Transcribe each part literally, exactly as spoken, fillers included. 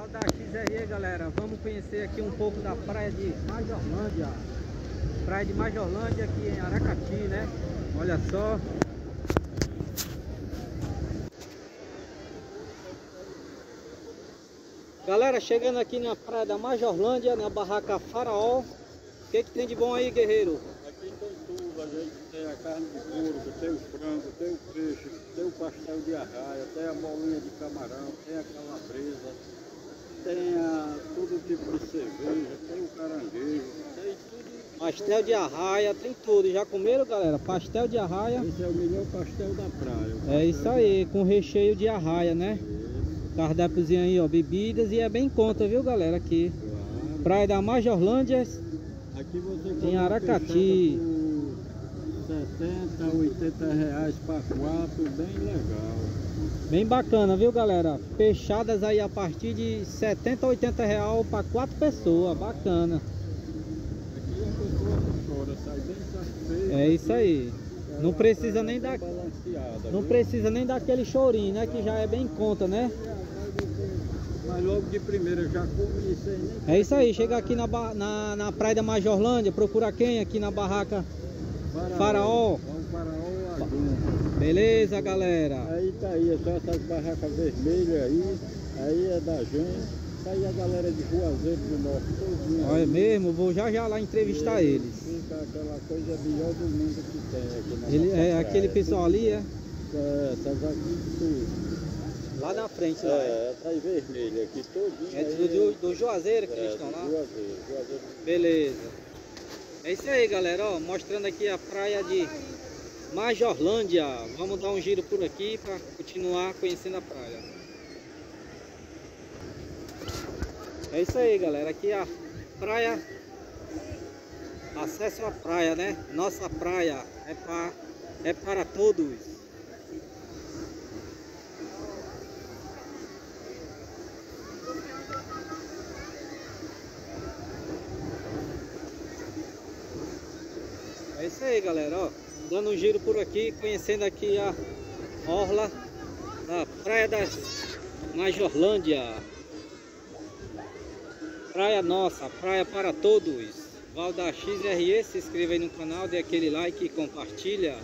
Pessoal da X R E, galera, vamos conhecer aqui um pouco da praia de Majorlândia. Praia de Majorlândia aqui em Aracati, né? Olha só. Galera, chegando aqui na praia da Majorlândia, na barraca Faraó. O que que tem de bom aí, guerreiro? Aqui tem tudo, a gente tem a carne de porco, tem o frango, tem o peixe, tem o pastel de arraia, tem a bolinha de camarão, tem a calabresa, tem a, todo tipo de cerveja, tem o caranguejo, tem tudo. Pastel de arraia, tem tudo. Já comeram, galera? Pastel de arraia. Esse é o melhor pastel da praia. É isso aí, com recheio de arraia, né? Cardápiozinho aí, ó, bebidas, e é bem em conta, viu, galera? Aqui. Claro. Praia da Majorlândia. Aqui você Tem Aracati. setenta, oitenta reais para quatro, bem legal. Bem bacana, viu, galera? Fechadas aí a partir de setenta, oitenta reais para quatro pessoas. Bacana. Aqui a pessoa não chora, sai bem satisfeita. É isso aí. Não precisa nem dar, balanceada, não viu? precisa nem dar aquele chorinho, né? Que já é bem em conta, né? Mas logo de primeira já comi isso aí. É isso aí, chega aqui na, na, na praia da Majorlândia, procura quem aqui na barraca Faraó. Faraó. Vamos Faraó Lagoa. Beleza, galera? Aí tá aí, é só essas barracas vermelhas aí, aí é da gente. Tá aí a galera de Juazeiro do Norte todinha. Olha aí. mesmo, vou já já lá entrevistar E eles. Fica aquela coisa melhor do mundo que tem aqui na Ele, nossa é praia. aquele pessoal ali, é? É, essas aqui tudo. Lá na frente, lá. É, essa aí vermelha aqui todinha. É do, do, do Juazeiro que eles É, estão do lá? Juazeiro, Juazeiro. Beleza. É isso aí, galera, ó, mostrando aqui a praia de Majorlândia. Vamos dar um giro por aqui para continuar conhecendo a praia. É isso aí, galera, aqui a praia, acesso à praia, né? Nossa praia é, pra, é para todos. É isso aí, galera, ó, dando um giro por aqui, conhecendo aqui a orla da praia da Majorlândia. Praia nossa, praia para todos. Val da X R E, se inscreva aí no canal, dê aquele like e compartilha.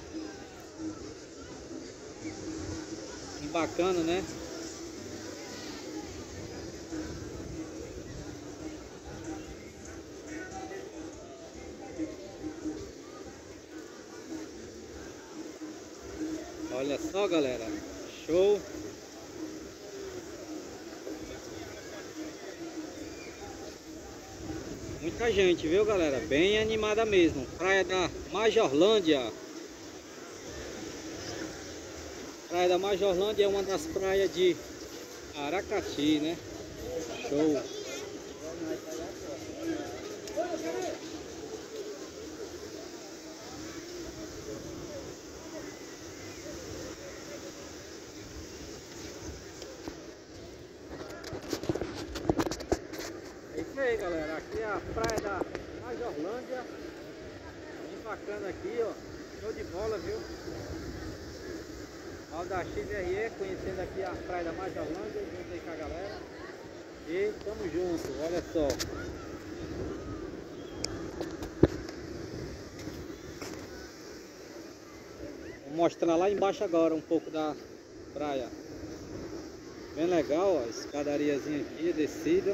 Que bacana, né? Olha só, galera, show! Muita gente, viu, galera? Bem animada mesmo. Praia da Majorlândia. Praia da Majorlândia é uma das praias de Aracati, né? Show! É isso aí, galera, aqui é a praia da Majorlândia. Bem bacana aqui, ó. Show de bola, viu? Val da X R E, conhecendo aqui a praia da Majorlândia, junto aí com a galera. E tamo junto, olha só. Vou mostrar lá embaixo agora um pouco da praia. Bem legal, ó, escadariazinha aqui, descida.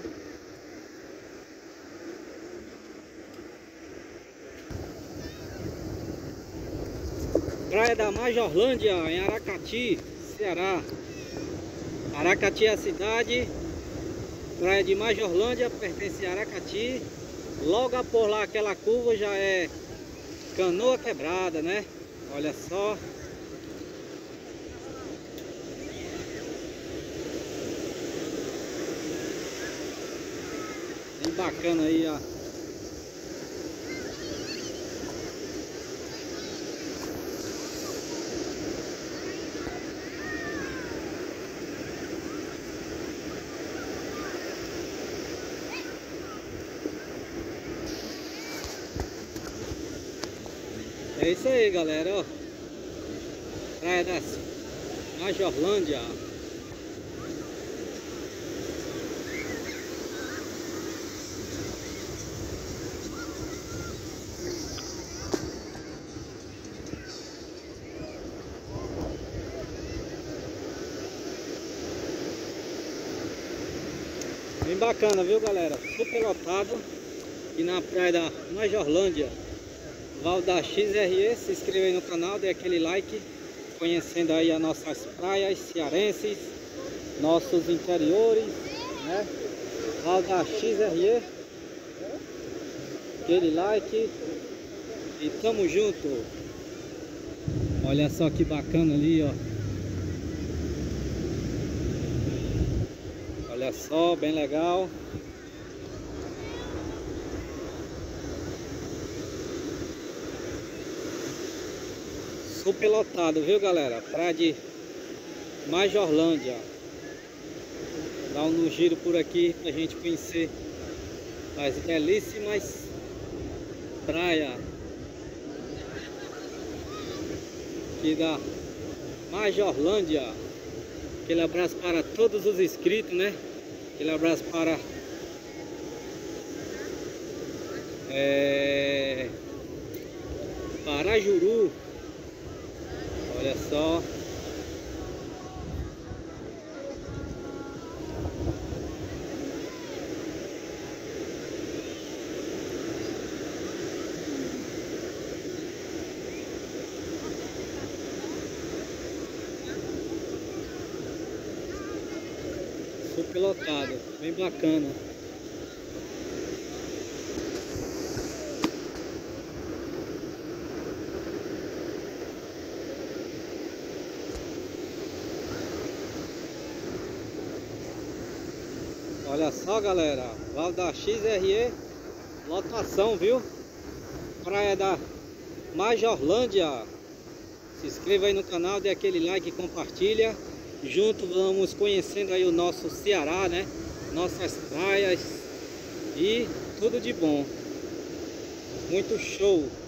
Praia da Majorlândia, em Aracati, Ceará. Aracati é a cidade. Praia de Majorlândia pertence a Aracati. Logo por lá, aquela curva já é Canoa Quebrada, né? Olha só. Bem bacana aí a É isso aí, galera, ó. Praia da Majorlândia. Bem bacana, viu, galera? Super lotado. E na praia da Majorlândia, Val da X R E. Se inscreva aí no canal, dê aquele like, conhecendo aí as nossas praias cearenses, nossos interiores, né? Val da X R E, aquele like e tamo junto. Olha só que bacana ali, ó. Olha só, bem legal. Super lotado, viu, galera? Praia de Majorlândia. Dá um giro por aqui pra gente conhecer as belíssimas praias aqui da Majorlândia. Aquele abraço para todos os inscritos, né? Aquele abraço para é, Parajuru. Olha só. Super lotado, bem bacana. Olha só, galera, Val da X R E, lotação, viu? Praia da Majorlândia. Se inscreva aí no canal, dê aquele like e compartilha. Junto vamos conhecendo aí o nosso Ceará, né? Nossas praias e tudo de bom. Muito show!